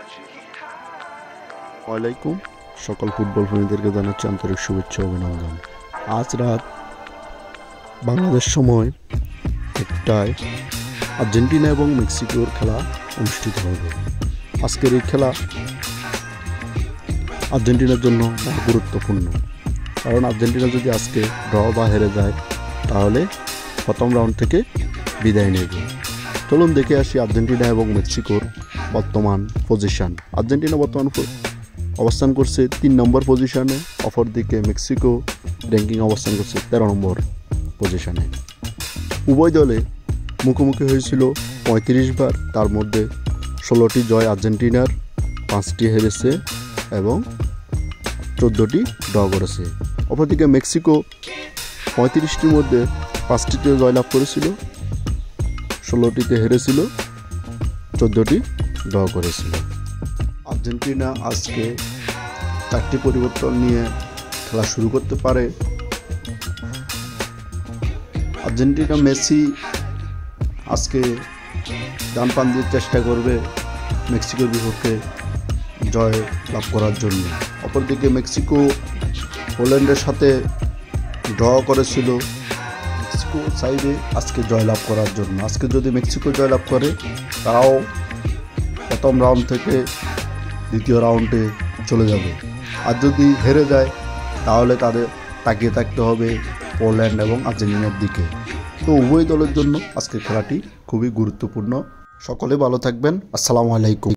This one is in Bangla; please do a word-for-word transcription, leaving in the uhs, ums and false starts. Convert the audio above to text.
ওয়ালাইকুম সকল ফুটবল প্রেমীদেরকে জানাচ্ছি আন্তরিক শুভেচ্ছা ও অভিনন্দন। আজ রাত বাংলাদেশ সময় একটায় আর্জেন্টিনা এবং মেক্সিকোর খেলা অনুষ্ঠিত হবে। আজকের এই খেলা আর্জেন্টিনার জন্য গুরুত্বপূর্ণ, কারণ আর্জেন্টিনা যদি আজকে ড্র বা হেরে যায় তাহলে প্রথম রাউন্ড থেকে বিদায় নেবে। চলুন দেখে আসি আর্জেন্টিনা এবং মেক্সিকোর বর্তমান পজিশন। আর্জেন্টিনা বর্তমান অবস্থান করছে তিন নম্বর পজিশনে, অপরদিকে মেক্সিকো র্যাঙ্কিং অবস্থান করছে তেরো নম্বর পজিশনে। উভয় দলে মুখোমুখি হয়েছিল পঁয়ত্রিশ বার, তার মধ্যে ষোলোটি জয় আর্জেন্টিনার, পাঁচটি হেরেছে এবং চোদ্দোটি ড্র করেছে। অপরদিকে মেক্সিকো পঁয়ত্রিশটির মধ্যে পাঁচটিতে জয়লাভ করেছিল, ষোলোটিতে হেরেছিল, চোদ্দোটি ড্র করেছিল। আর্জেন্টিনা আজকে চারটি পরিবর্তন নিয়ে খেলা শুরু করতে পারে। আর্জেন্টিনা মেসি আজকে ডান পান দিয়ে চেষ্টা করবে মেক্সিকোর বিপক্ষে জয় লাভ করার জন্য। অপরদিকে মেক্সিকো পোল্যান্ডের সাথে ড্র করেছিল, মেক্সিকো চাইবে আজকে জয়লাভ করার জন্য। আজকে যদি মেক্সিকো জয়লাভ করে তারাও প্রথম রাউন্ড থেকে দ্বিতীয় রাউন্ডে চলে যাবে, আর যদি হেরে যায় তাহলে তাদের তাকিয়ে থাকতে হবে পোল্যান্ড এবং আর্জেন্টিনার দিকে। তো উভয় দলের জন্য আজকের খেলাটি খুবই গুরুত্বপূর্ণ। সকলে ভালো থাকবেন। আসসালামু আলাইকুম।